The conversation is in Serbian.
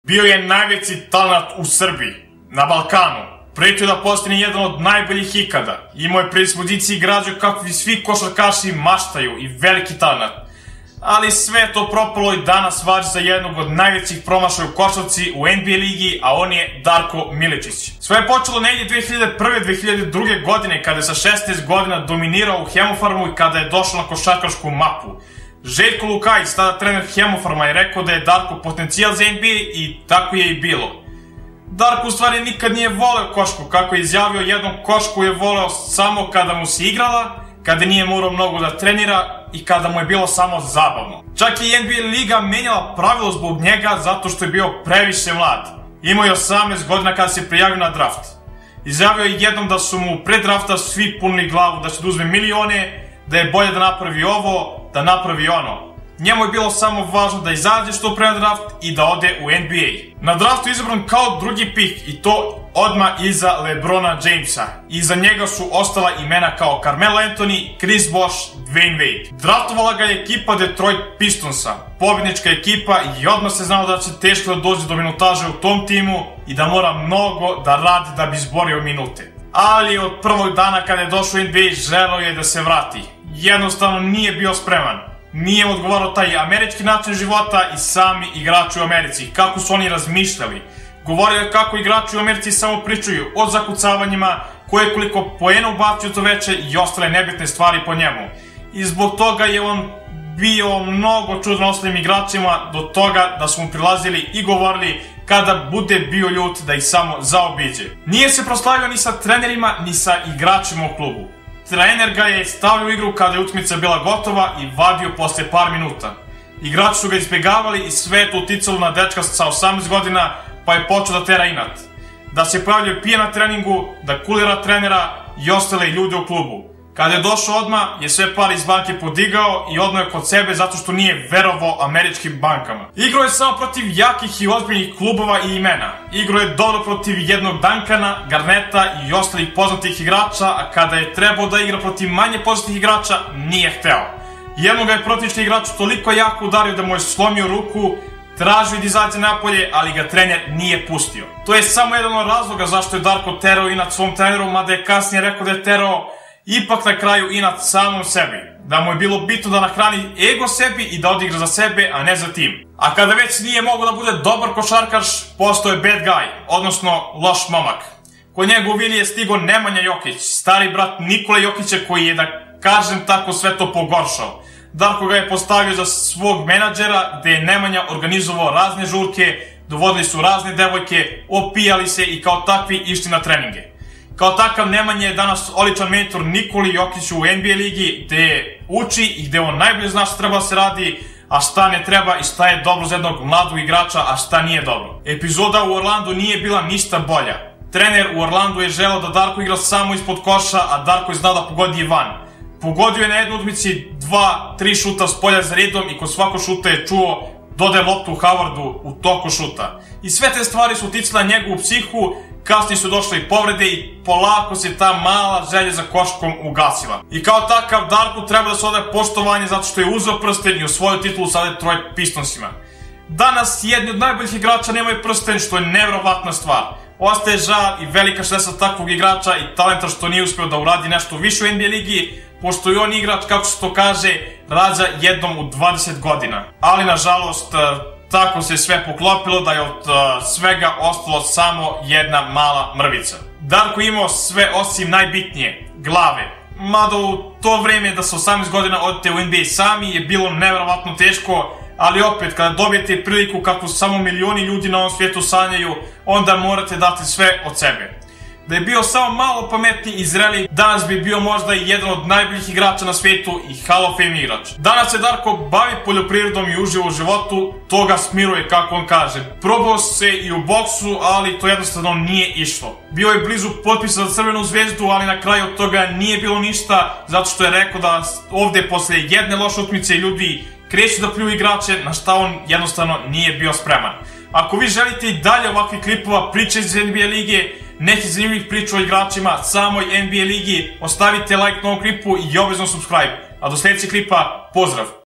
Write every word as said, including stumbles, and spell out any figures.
Bio je najveći talent u Srbiji, na Balkanu. Pretio da postane jedan od najboljih ikada. Imao je predispoziciji igrađa kakvi svi košarkaši maštaju i veliki talent. Ali sve je to propalo i danas važi za jednog od najvećih promašaja u košarci u N B A ligi, a on je Darko Milicić. Sve je počelo negdje dve hiljade prve. dve hiljade druge. godine kada je sa šesnaest godina dominirao u Hemofarmu i kada je došao na košarkašku mapu. Željko Lukajić, tada trener Hemofarma, je rekao da je Darko potencijal za N B A i tako je i bilo. Darko u stvari nikad nije voleo košku, kako je izjavio jednom, košku je voleo samo kada mu se igrala, kada nije morao mnogo da trenira i kada mu je bilo samo zabavno. Čak i N B A liga menjala pravilo zbog njega zato što je bio previše mlad. Imao je osamnaest godina kada se prijavio na draft. Izjavio je jednom da su mu pre drafta svi punili glavu da će da uzme milione, da je bolje da napravi ovo, da napravi ono. Njemu je bilo samo važno da izađe što pre na draft i da ode u N B A. Na draftu je izabran kao drugi pik i to odmah iza LeBrona Jamesa. Iza njega su ostala imena kao Carmelo Anthony, Chris Bosh, Dwayne Wade. Draftovala ga je ekipa Detroit Pistonsa, pobjednička ekipa, i odmah se znao da će teško da dođe do minutaže u tom timu i da mora mnogo da radi da bi izborio minute. Ali od prvog dana kada je došao u N B A želeo je da se vrati. Jednostavno nije bio spreman. Nije mu odgovarao taj američki način života i sami igrači u Americi, kako su oni razmišljali. Govorio je kako igrači u Americi samo pričaju o zakucavanjima, koje koliko poena ubacio to veče i ostale nebitne stvari po njemu. I zbog toga je on bio mnogo čudan ostalim igračima, do toga da su mu prilazili i govorili kada bude bio ljut da ih samo zaobiđe. Nije se proslavio ni sa trenerima ni sa igračima u klubu. Trener ga je stavio u igru kada je utakmica bila gotova i vadio posle par minuta. Igrači su ga izbjegavali i sve je to uticalo na dečka sa osamnaest godina, pa je počeo da tera inat. Da se pojavljuje pijen na treningu, da kulira trenera i ostale ljude u klubu. Kada je došao odmah, je sve pare iz banke podigao i odmah je kod sebe zato što nije verovao američkim bankama. Igrao je samo protiv jakih i ozbiljnih klubova i imena. Igrao je dobro protiv jednog Duncana, Garneta i ostalih poznatih igrača, a kada je trebao da igra protiv manje poznatih igrača, nije hteo. Jednog ga je protivnički igrač toliko jako udario da mu je slomio ruku, tražio da izađe napolje, ali ga trener nije pustio. To je samo jedan od razloga zašto je Darko terao inat svom treneru, mada je kasnije rekao da je terao ipak na kraju inat samom sebi. Da mu je bilo bitno da nahrani ego sebi i da odigra za sebe, a ne za tim. A kada već nije mogao da bude dobar košarkaš, postao je bad guy, odnosno loš momak. Kod njega u vili je stigao Nemanja Jokić, stari brat Nikole Jokića, koji je, da kažem tako, sve to pogoršao. Darko ga je postavio za svog menadžera, gde je Nemanja organizovao razne žurke, dovodili su razne devojke, opijali se i kao takvi išli na treninge. Kao takav Nemanja je danas odličan mentor Nikoli Jokiću u N B A ligi, gde uči i gde on najbolje zna šta treba da se radi, a šta ne treba i šta je dobro za jednog mladog igrača, a šta nije dobro. Epizoda u Orlandu nije bila ništa bolja. Trener u Orlandu je želeo da Darko igra samo ispod koša, a Darko je znao da pogodi i van. Pogodio je na jednoj utakmici dva, tri šuta s polja za redom i kod svakog šuta je čuo dodaj loptu Howardu u toku šuta. I sve te stvari su uticale na njegovu psihu. Kasnije su došle i povrede i polako se ta mala želja za košarkom ugasila. I kao takav Darku treba da se odaje poštovanje zato što je uzeo prsten i osvojio titulu sa Detroit Pistonsima. Danas jedni od najboljih igrača nemaju prsten, što je nevjerovatna stvar. Ostaje žal i velika šteta takvog igrača i talenta što nije uspeo da uradi nešto više u N B A ligi, pošto je on igrač, kako se to kaže, rađa jednom u dvadeset godina. Ali nažalost, tako se sve poklopilo da je od uh, svega ostalo samo jedna mala mrvica. Darko imao sve osim najbitnije, glave. Mada u to vreme da sa osamnaest godina odete u N B A sami je bilo nevjerovatno teško, ali opet kada dobijete priliku kako samo milioni ljudi na ovom svijetu sanjaju, onda morate dati sve od sebe. Da je bio samo malo pametniji i zreli, danas bi bio možda i jedan od najboljih igrača na svijetu i Hall of Fame igrač. Danas se Darko bavi poljoprivredom i uživa u životu, to ga smiruje, kako on kaže. Probao se i u boksu, ali to jednostavno nije išlo. Bio je blizu potpisa za Crvenu zvezdu, ali na kraju od toga nije bilo ništa, zato što je rekao da ovde posle jedne loše utakmice ljudi kreću da pljuju igrače, na šta on jednostavno nije bio spreman. Ako vi želite i dalje ovakvih klipova, priče iz N B A lige, nekih zanimljivih priča o igračima, samoj N B A ligi, ostavite like na ovom klipu i obavezno subscribe. A do sljedećeg klipa, pozdrav!